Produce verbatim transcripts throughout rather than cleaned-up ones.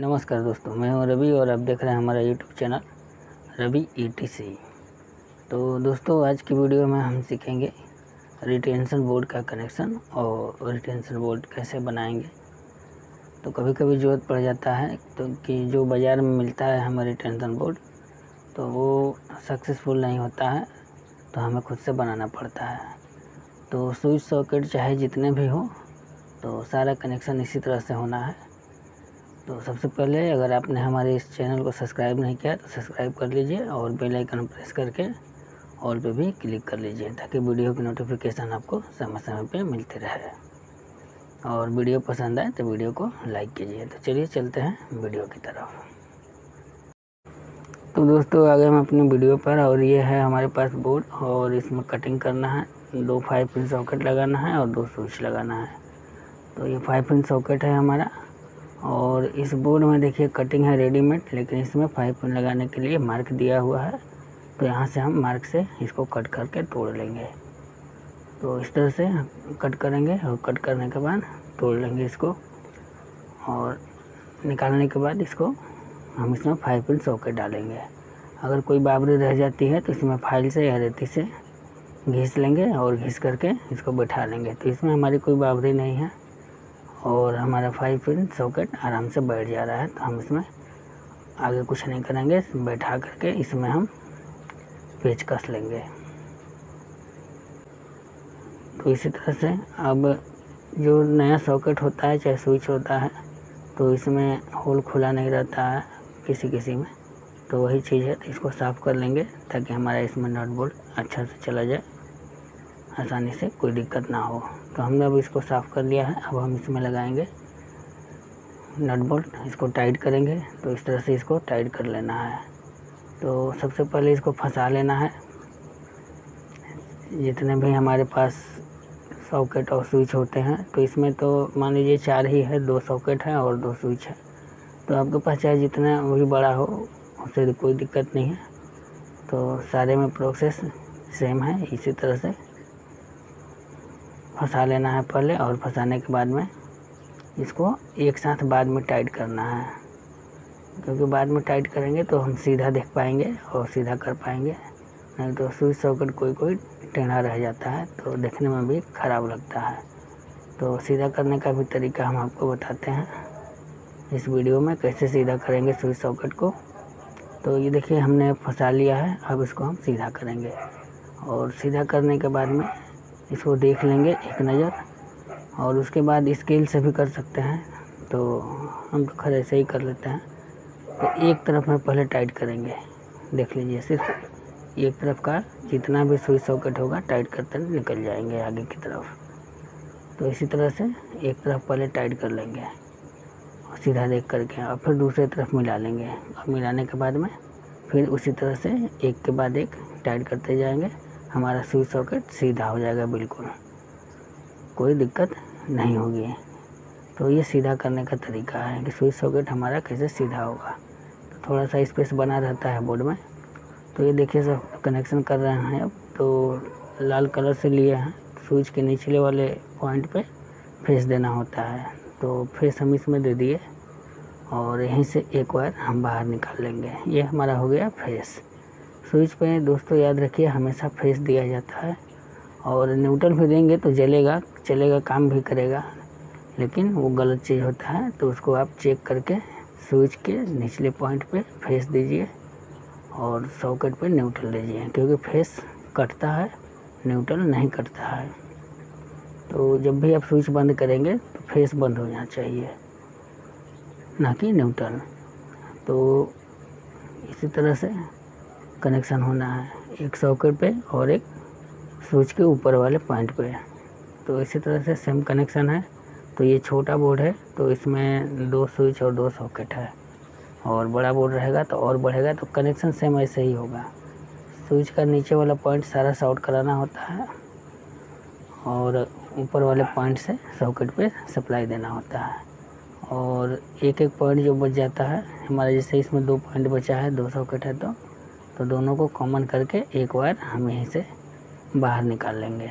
नमस्कार दोस्तों, मैं हूं रवि और आप देख रहे हैं हमारा YouTube channel Ravi E T C. तो दोस्तों, आज की वीडियो में हम सीखेंगे रिटेंशन बोर्ड का कनेक्शन और रिटेंशन बोर्ड कैसे बनाएंगे। तो कभी कभी ज़रूरत पड़ जाता है तो कि जो बाज़ार में मिलता है हमें रिटेंशन बोर्ड, तो वो सक्सेसफुल नहीं होता है, तो हमें खुद से बनाना पड़ता है। तो स्विच सॉकेट चाहे जितने भी हो, तो सारा कनेक्शन इसी तरह से होना है। तो सबसे पहले अगर आपने हमारे इस चैनल को सब्सक्राइब नहीं किया तो सब्सक्राइब कर लीजिए और बेल आइकन प्रेस करके ऑल पे भी क्लिक कर लीजिए, ताकि वीडियो की नोटिफिकेशन आपको समय समय पे मिलती रहे। और वीडियो पसंद आए तो वीडियो को लाइक कीजिए। तो चलिए चलते हैं वीडियो की तरफ। तो दोस्तों, आ गए हम अपनी वीडियो पर और ये है हमारे पास बोर्ड और इसमें कटिंग करना है। दो फाइव पिन सॉकेट लगाना है और दो स्विच लगाना है। तो ये फाइव पिन सॉकेट है हमारा और इस बोर्ड में देखिए कटिंग है रेडीमेड, लेकिन इसमें फाइव पिन लगाने के लिए मार्क दिया हुआ है। तो यहाँ से हम मार्क से इसको कट करके तोड़ लेंगे। तो इस तरह से कट करेंगे और कट करने के बाद तोड़ लेंगे इसको, और निकालने के बाद इसको हम इसमें फाइव पिन सॉकेट डालेंगे। अगर कोई बाबरी रह जाती है तो इसमें फाइल से या रेती से घिस लेंगे और घिस करके इसको बैठा लेंगे। तो इसमें हमारी कोई बाबरी नहीं है और हमारा फाइव पिन सॉकेट आराम से बैठ जा रहा है। तो हम इसमें आगे कुछ नहीं करेंगे, बैठा करके इसमें हम पेच कस लेंगे। तो इसी तरह से अब जो नया सॉकेट होता है चाहे स्विच होता है, तो इसमें होल खुला नहीं रहता है किसी किसी में, तो वही चीज़ है। तो इसको साफ़ कर लेंगे ताकि हमारा इसमें नट बोल्ट अच्छा से चला जाए, आसानी से कोई दिक्कत ना हो। तो हमने अब इसको साफ़ कर लिया है। अब हम इसमें लगाएंगे नट बोल्ट, इसको टाइट करेंगे। तो इस तरह से इसको टाइट कर लेना है। तो सबसे पहले इसको फंसा लेना है। जितने भी हमारे पास सॉकेट और स्विच होते हैं, तो इसमें तो मान लीजिए चार ही है, दो सॉकेट है और दो स्विच है। तो आपके पास चाहे जितना वही बड़ा हो, उससे कोई दिक्कत नहीं है। तो सारे में प्रोसेस सेम है। इसी तरह से फंसा लेना है पहले, और फंसाने के बाद में इसको एक साथ बाद में टाइट करना है, क्योंकि बाद में टाइट करेंगे तो हम सीधा देख पाएंगे और सीधा कर पाएंगे। नहीं तो स्विच सॉकेट कोई कोई टेढ़ा रह जाता है, तो देखने में भी ख़राब लगता है। तो सीधा करने का भी तरीका हम आपको बताते हैं इस वीडियो में, कैसे सीधा करेंगे स्विच सॉकेट को। तो ये देखिए हमने फंसा लिया है। अब इसको हम सीधा करेंगे, और सीधा करने के बाद में इसको देख लेंगे एक नज़र, और उसके बाद स्केल से भी कर सकते हैं। तो हम तो खैर ऐसे ही कर लेते हैं। तो एक तरफ में पहले टाइट करेंगे, देख लीजिए, सिर्फ एक तरफ का जितना भी स्विच सॉकेट होगा टाइट करते निकल जाएंगे आगे की तरफ। तो इसी तरह से एक तरफ पहले टाइट कर लेंगे और सीधा देख करके, और फिर दूसरी तरफ मिला लेंगे। और मिलाने के बाद में फिर उसी तरह से एक के बाद एक टाइट करते जाएंगे। हमारा स्विच सॉकेट सीधा हो जाएगा, बिल्कुल कोई दिक्कत नहीं होगी। तो ये सीधा करने का तरीका है कि स्विच सॉकेट हमारा कैसे सीधा होगा। तो थोड़ा सा स्पेस बना रहता है बोर्ड में। तो ये देखिए सब कनेक्शन कर रहे हैं। अब तो लाल कलर से लिए हैं, स्विच के निचले वाले पॉइंट पे फेस देना होता है। तो फेस हम इसमें दे दिए और यहीं से एक वायर हम बाहर निकाल लेंगे। ये हमारा हो गया फेस। स्विच पे दोस्तों याद रखिए हमेशा फेस दिया जाता है, और न्यूट्रल भी देंगे तो जलेगा, चलेगा, काम भी करेगा, लेकिन वो गलत चीज़ होता है। तो उसको आप चेक करके स्विच के निचले पॉइंट पे फेस दीजिए और सॉकेट पे न्यूट्रल दीजिए, क्योंकि फेस कटता है, न्यूट्रल नहीं कटता है। तो जब भी आप स्विच बंद करेंगे तो फेस बंद हो जाना चाहिए, ना कि न्यूट्रल। तो इसी तरह से कनेक्शन होना है, एक सॉकेट पे और एक स्विच के ऊपर वाले पॉइंट पे। तो इसी तरह से सेम कनेक्शन है। तो ये छोटा बोर्ड है, तो इसमें दो स्विच और दो सॉकेट है, और बड़ा बोर्ड रहेगा तो और बढ़ेगा। तो कनेक्शन सेम ऐसे ही होगा। स्विच का नीचे वाला पॉइंट सारा शॉर्ट कराना होता है, और ऊपर वाले पॉइंट से सॉकेट पे सप्लाई देना होता है। और एक एक पॉइंट जो बच जाता है हमारा, जैसे इसमें दो पॉइंट बचा है, दो सॉकेट है, तो तो दोनों को कॉमन करके एक वायर हम यहीं से बाहर निकाल लेंगे।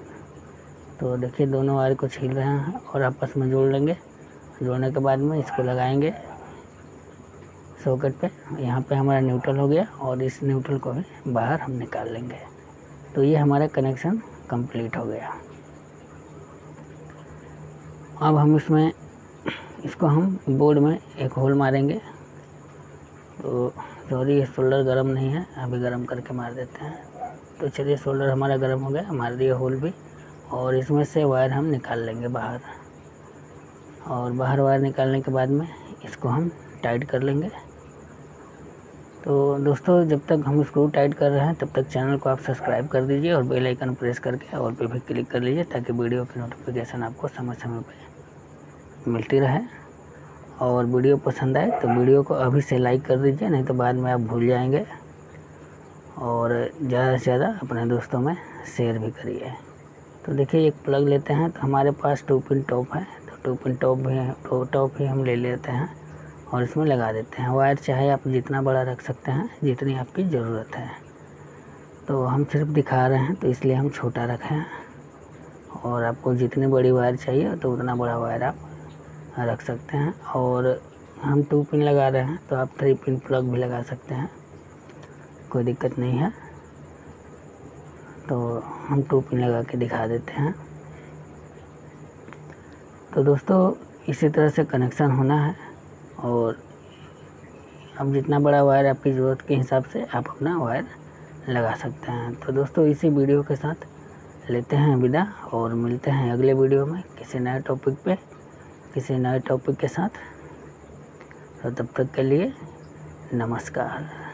तो देखिए दोनों वायर को छील रहे हैं और आपस में जोड़ लेंगे। जोड़ने के बाद में इसको लगाएंगे सॉकेट पे। यहाँ पे हमारा न्यूट्रल हो गया और इस न्यूट्रल को भी बाहर हम निकाल लेंगे। तो ये हमारा कनेक्शन कंप्लीट हो गया। अब हम इसमें इसको हम बोर्ड में एक होल मारेंगे। तो सॉरी, ये सोल्डर गर्म नहीं है, अभी गर्म करके मार देते हैं। तो चलिए, सोल्डर हमारा गर्म हो गया, मार दिया होल भी, और इसमें से वायर हम निकाल लेंगे बाहर। और बाहर वायर निकालने के बाद में इसको हम टाइट कर लेंगे। तो दोस्तों, जब तक हम स्क्रू टाइट कर रहे हैं तब तक चैनल को आप सब्सक्राइब कर दीजिए और बेल आइकन प्रेस करके ऑल पे भी क्लिक कर लीजिए, ताकि वीडियो की नोटिफिकेशन आपको समय समय पे मिलती रहे। और वीडियो पसंद आए तो वीडियो को अभी से लाइक कर दीजिए, नहीं तो बाद में आप भूल जाएंगे। और ज़्यादा से ज़्यादा अपने दोस्तों में शेयर भी करिए। तो देखिए, एक प्लग लेते हैं। तो हमारे पास टू पिन टॉप है, तो टू पिन टॉप भी है, तो टॉप ही हम ले लेते हैं और इसमें लगा देते हैं। वायर चाहे आप जितना बड़ा रख सकते हैं, जितनी आपकी ज़रूरत है। तो हम सिर्फ दिखा रहे हैं तो इसलिए हम छोटा रखे हैं, और आपको जितनी बड़ी वायर चाहिए तो उतना बड़ा वायर आप रख सकते हैं। और हम टू पिन लगा रहे हैं तो आप थ्री पिन प्लग भी लगा सकते हैं, कोई दिक्कत नहीं है। तो हम टू पिन लगा के दिखा देते हैं। तो दोस्तों, इसी तरह से कनेक्शन होना है। और अब जितना बड़ा वायर आपकी ज़रूरत के हिसाब से आप अपना वायर लगा सकते हैं। तो दोस्तों, इसी वीडियो के साथ लेते हैं विदा और मिलते हैं अगले वीडियो में किसी नए टॉपिक पे, किसी नए टॉपिक के साथ। तो तब तक के लिए नमस्कार।